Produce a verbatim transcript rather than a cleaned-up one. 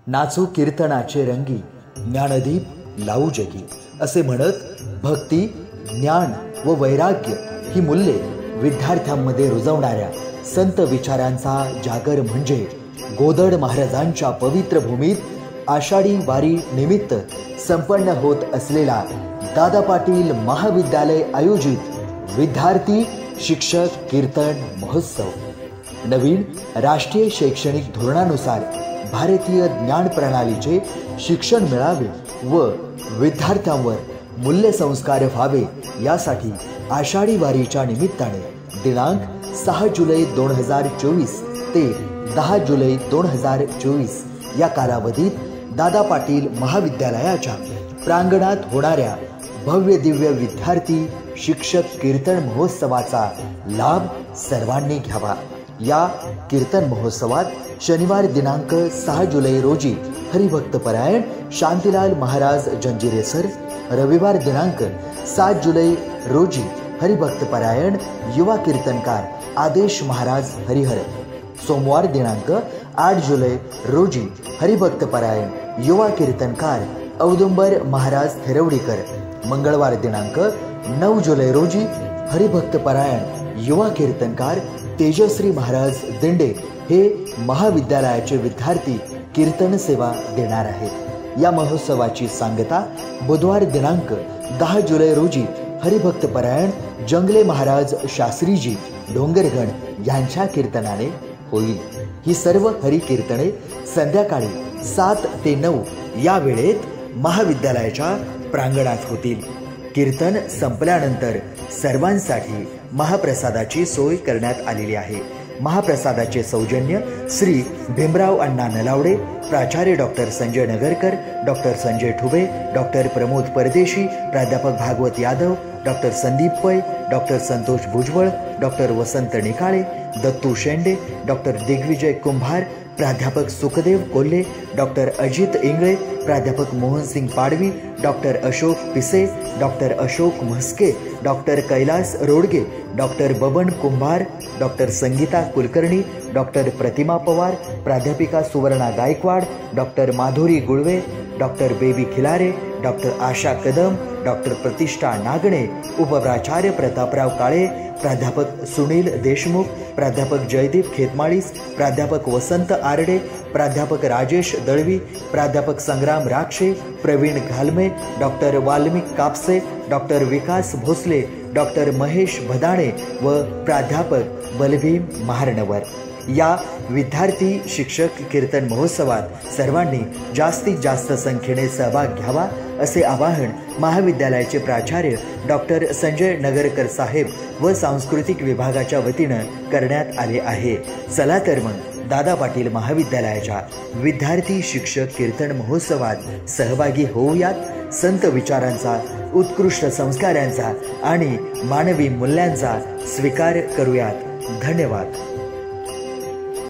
नाचू कीर्तनाचे रंगी, ज्ञानदीप लावू जगी, असे म्हणत भक्ती, ज्ञान व वैराग्य ही मूल्ये विद्यार्थ्यांमध्ये रुजवणाऱ्या संत विचारांचा जागर म्हणजे गोदड महाराजांच्या पवित्र भूमीत आषाढी वारी निमित्त संपन्न होत असलेला दादा पाटील महाविद्यालय आयोजित विद्यार्थी शिक्षक कीर्तन महोत्सव। नवीन राष्ट्रीय शैक्षणिक धोरणानुसार भारतीय ज्ञान प्रणालीचे शिक्षण मिळावे व विद्यार्थ्यांवर मूल्य संस्कार व्हावे यासाठी आषाढी वारीच्या निमित्ताने दिनांक सहा जुलै दोन हजार चोवीस ते दहा जुलै दोन हजार चोवीस या कालावधीत दादा पाटील महाविद्यालयाच्या प्रांगणात होणाऱ्या भव्य दिव्य विद्यार्थी शिक्षक कीर्तन महोत्सवाचा लाभ सर्वांनी घ्यावा। या कीर्तन महोत्सवात शनिवार दिनांक सहा जुलै रोजी हरिभक्त परायण शांतीलाल महाराज जंजिरे सर, रविवार दिनांक सात जुलै रोजी हरिभक्त परायण युवा कीर्तनकार आदेश महाराज हरिहर, सोमवार दिनांक आठ जुलै रोजी हरिभक्त परायण युवा कीर्तनकार औदुंबर महाराज थेरवडीकर, मंगळवार दिनांक नऊ जुलै रोजी हरिभक्त परायण युवा कीर्तनकार तेजश्री महाराज दिंडे हे महाविद्यालयाचे विद्यार्थी कीर्तन सेवा देणार आहेत। या महोत्सवाची सांगता बुधवार दिनांक दहा जुलै रोजी हरिभक्त परायण जंगले महाराज शास्त्रीजी डोंगरगण यांच्या कीर्तनाने होईल। ही सर्व हरि कीर्तने संध्याकाळी सात ते नऊ या वेळेत महाविद्यालयाच्या प्रांगणात होतील। कीर्तन संपल्यानंतर सर्वांसाठी महाप्रसादाची सोय करण्यात आलेली आहे। महाप्रसादाचे सौजन्य श्री भीमराव अण्णा नलावडे, प्राचार्य doctor Sanjay Nagarkar, doctor Sanjay Thube, doctor Pramod Pardeshi, प्राध्यापक Bhagwat Yadav, doctor Sandeep Pai, doctor Santosh Bhujbal, doctor Vasant Nikale, Dattu Shende, doctor Digvijay Kumbhar, प्राध्यापक सुखदेव कोल्हे, डॉक्टर अजित इंगळे, प्राध्यापक Mohansing Padvi, doctor Ashok Pise, doctor Ashok Mhaske, doctor Kailas Rodge, doctor Baban Kumbhar, doctor Sangeeta Kulkarni, doctor Pratima Pawar, प्राध्यापिका Suvarna Gaikwad, doctor Madhuri Gulve, doctor Baby Khilare, doctor Asha Kadam, doctor प्रतिष्ठा नागणे, उपप्राचार्य प्रतापराव काळे, प्राध्यापक सुनील देशमुख, प्राध्यापक जयदीप खेतमाळीस, प्राध्यापक वसंत आरडे, प्राध्यापक राजेश दळवी, प्राध्यापक Sangram Rakshe, Pravin Ghalme, doctor Valmik Kapse, doctor Vikas Bhosale, doctor Mahesh Bhadane व प्राध्यापक बलभीम महारनवर। या विद्यार्थी शिक्षक कीर्तन महोत्सवात सर्वांनी जास्तीत जास्त संख्येने सहभाग घ्यावा असे आवाहन महाविद्यालयाचे प्राचार्य डॉक्टर संजय नगरकर साहेब व सांस्कृतिक विभागाच्या वतीनं करण्यात आले आहे। चला तर मग दादा पाटील महाविद्यालयाच्या विद्यार्थी शिक्षक कीर्तन महोत्सवात सहभागी होऊयात। संत विचारांचा, उत्कृष्ट संस्कारांचा आणि मानवी मूल्यांचा स्वीकार करूयात। धन्यवाद।